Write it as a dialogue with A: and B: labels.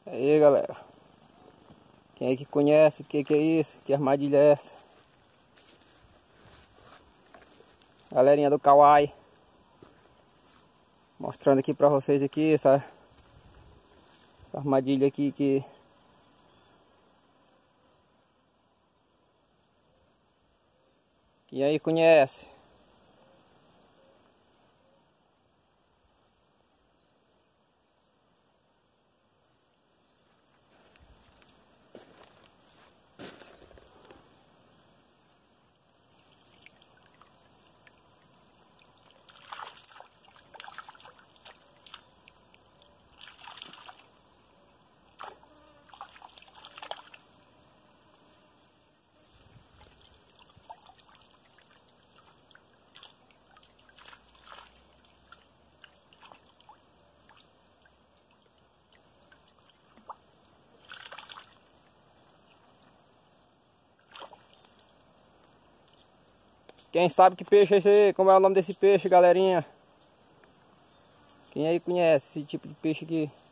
A: Aí galera, quem é que conhece o que é isso? Que armadilha é essa? Galerinha do Kawai, mostrando aqui pra vocês aqui essa armadilha aqui que quem aí conhece? Quem sabe que peixe é esse aí? Como é o nome desse peixe, galerinha? Quem aí conhece esse tipo de peixe aqui?